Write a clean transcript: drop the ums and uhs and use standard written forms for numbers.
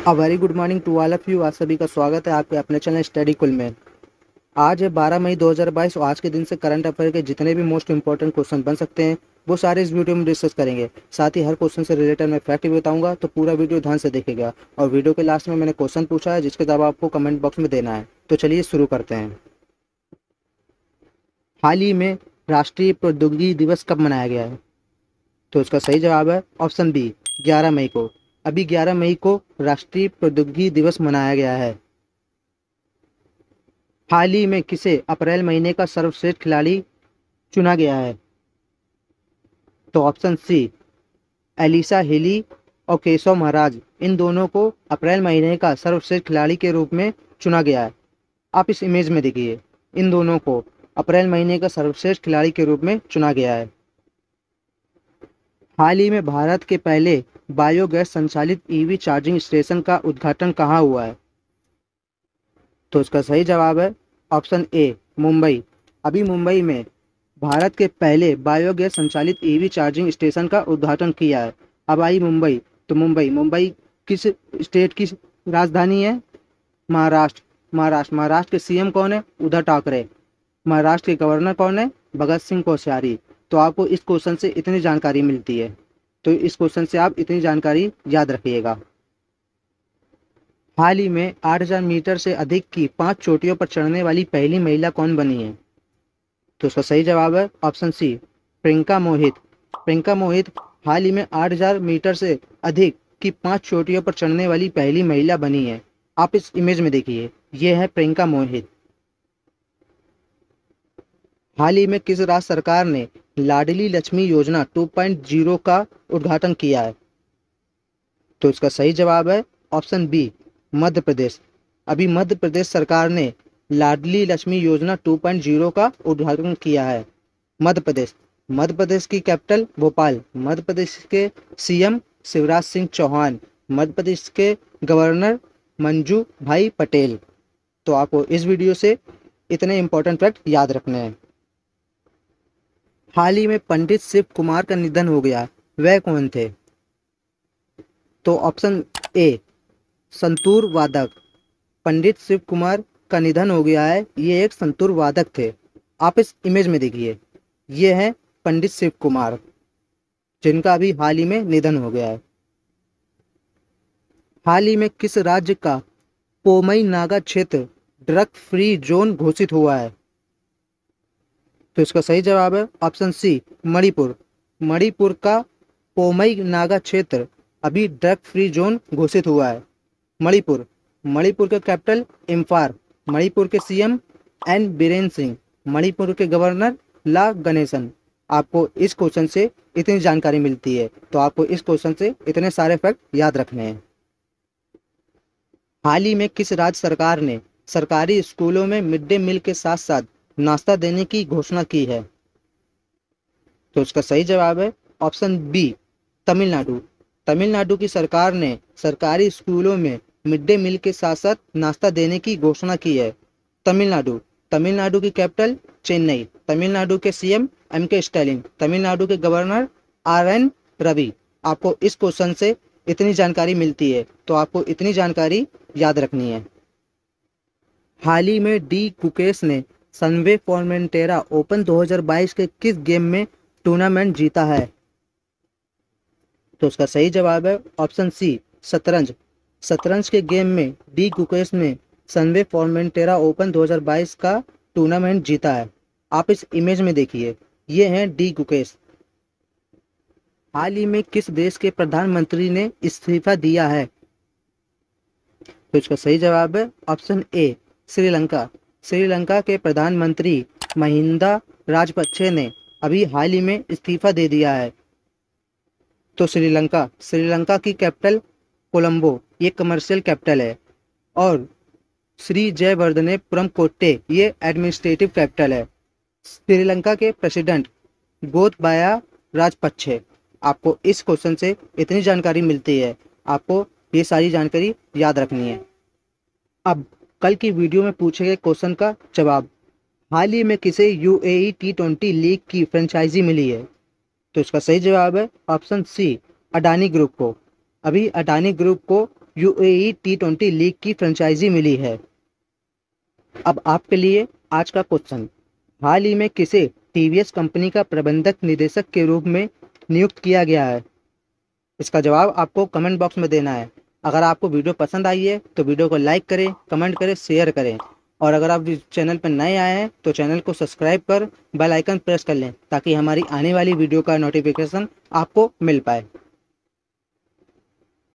A very good morning to all of you. आप सभी का स्वागत है आपके अपने चैनल स्टडी कुल में। आज है 12 मई 2022 और आज के दिन से करंट अफेयर के जितने भी मोस्ट इंपॉर्टेंट क्वेश्चन बन सकते हैं वो सारे इस वीडियो में डिस्कस करेंगे। साथ ही हर क्वेश्चन से रिलेटेड मैं फैक्ट भी बताऊंगा, तो पूरा वीडियो ध्यान से देखेगा। और वीडियो के लास्ट में मैंने क्वेश्चन पूछा है जिसके जवाब आपको कमेंट बॉक्स में देना है। तो चलिए शुरू करते हैं। हाल ही में राष्ट्रीय प्रौद्योगिकी दिवस कब मनाया गया है? तो इसका सही जवाब है ऑप्शन बी, 11 मई को। अभी 11 मई को राष्ट्रीय प्रौद्योगिकी दिवस मनाया गया है। हाल ही में किसे अप्रैल महीने का सर्वश्रेष्ठ खिलाड़ी चुना गया है? तो ऑप्शन सी, एलिसा हेली और केशव महाराज, इन दोनों को अप्रैल महीने का सर्वश्रेष्ठ खिलाड़ी के रूप में चुना गया है। आप इस इमेज में देखिए, इन दोनों को अप्रैल महीने का सर्वश्रेष्ठ खिलाड़ी के रूप में चुना गया है। हाल ही में भारत के पहले बायोगैस संचालित ईवी चार्जिंग स्टेशन का उद्घाटन कहाँ हुआ है? तो इसका सही जवाब है ऑप्शन ए, मुंबई। अभी मुंबई में भारत के पहले बायोगैस संचालित ईवी चार्जिंग स्टेशन का उद्घाटन किया है। अब आई मुंबई, तो मुंबई किस स्टेट की राजधानी है? महाराष्ट्र। महाराष्ट्र के सीएम कौन है? उद्धव ठाकरे। महाराष्ट्र के गवर्नर कौन है? भगत सिंह कोश्यारी। तो आपको इस क्वेश्चन से इतनी जानकारी मिलती है, तो इस क्वेश्चन से आप इतनी जानकारी याद रखिएगा। हाल ही में 8000 मीटर से अधिक की 5 चोटियों पर चढ़ने वाली पहली महिला कौन बनी है? तो उसका सही जवाब है ऑप्शन सी, प्रियंका मोहित। प्रियंका मोहित हाल ही में 8000 मीटर से अधिक की 5 चोटियों पर चढ़ने वाली पहली महिला बनी है। आप इस इमेज में देखिए, ये है प्रियंका मोहित। हाल ही में किस राज्य सरकार ने लाडली लक्ष्मी योजना 2.0 का उद्घाटन किया है? तो इसका सही जवाब है ऑप्शन बी, मध्य प्रदेश। अभी मध्य प्रदेश सरकार ने लाडली लक्ष्मी योजना 2.0 का उद्घाटन किया है। मध्य प्रदेश की कैपिटल भोपाल। मध्य प्रदेश के सीएम शिवराज सिंह चौहान। मध्य प्रदेश के गवर्नर मंजू भाई पटेल। तो आपको इस वीडियो से इतने इंपॉर्टेंट फैक्ट याद रखने हैं। हाल ही में पंडित शिव कुमार का निधन हो गया, वह कौन थे? तो ऑप्शन ए, संतूर वादक। पंडित शिव कुमार का निधन हो गया है, ये एक संतूर वादक थे। आप इस इमेज में देखिए, ये है पंडित शिव कुमार, जिनका अभी हाल ही में निधन हो गया है। हाल ही में किस राज्य का पोमई नागा क्षेत्र ड्रग फ्री जोन घोषित हुआ है? तो इसका सही जवाब है ऑप्शन सी, मणिपुर। मणिपुर का पोमई नागा क्षेत्र अभी ड्रग फ्री जोन घोषित हुआ है। मणिपुर का कैपिटल इम्फाल। मणिपुर के सीएम एन बीरेन सिंह। मणिपुर के गवर्नर ला गणेशन। आपको इस क्वेश्चन से इतनी जानकारी मिलती है, तो आपको इस क्वेश्चन से इतने सारे फैक्ट याद रखने हैं। हाल ही में किस राज्य सरकार ने सरकारी स्कूलों में मिड डे मील के साथ साथ नाश्ता देने की घोषणा की है? तो इसका सही जवाब है ऑप्शन बी, तमिलनाडु। तमिलनाडु की सरकार ने सरकारी स्कूलों में मिड डे मील के साथ साथ नाश्ता देने की घोषणा की है। तमिलनाडु की कैपिटल चेन्नई। तमिलनाडु के सीएम एमके स्टालिन। तमिलनाडु के गवर्नर आर.एन. रवि। आपको इस क्वेश्चन से इतनी जानकारी मिलती है, तो आपको इतनी जानकारी याद रखनी है। हाल ही में डी गुकेश ने सनवे फॉर्मेंटेरा ओपन 2022 के किस गेम में टूर्नामेंट जीता है? तो उसका सही जवाब है ऑप्शन सी, शतरंज। शतरंज के गेम में डी गुकेश ने सनवे फॉर्मेंटेरा ओपन 2022 का टूर्नामेंट जीता है। आप इस इमेज में देखिए, ये हैं डी गुकेश। हाल ही में किस देश के प्रधानमंत्री ने इस्तीफा दिया है? तो इसका सही जवाब है ऑप्शन ए, श्रीलंका। श्रीलंका के प्रधानमंत्री महिंदा राजपक्षे ने अभी हाल ही में इस्तीफा दे दिया है। तो श्रीलंका की कैपिटल कोलंबो, ये कमर्शियल कैपिटल है। और श्री जयवर्धनेपुरम कोट्टे, ये एडमिनिस्ट्रेटिव कैपिटल है। श्रीलंका के प्रेसिडेंट गोतबाया राजपक्षे। आपको इस क्वेश्चन से इतनी जानकारी मिलती है, आपको ये सारी जानकारी याद रखनी है। अब कल की वीडियो में पूछे गए क्वेश्चन का जवाब। हाल ही में किसे यूएई T20 लीग की फ्रेंचाइजी मिली है? तो इसका सही जवाब है ऑप्शन सी, अडानी ग्रुप को। अभी अडानी ग्रुप को यूएई T20 लीग की फ्रेंचाइजी मिली है। अब आपके लिए आज का क्वेश्चन, हाल ही में किसे टीवीएस कंपनी का प्रबंधक निदेशक के रूप में नियुक्त किया गया है? इसका जवाब आपको कमेंट बॉक्स में देना है। अगर आपको वीडियो पसंद आई है तो वीडियो को लाइक करें, कमेंट करें, शेयर करें, और अगर आप इस चैनल पर नए आए हैं तो चैनल को सब्सक्राइब कर बेल आइकन प्रेस कर लें ताकि हमारी आने वाली वीडियो का नोटिफिकेशन आपको मिल पाए।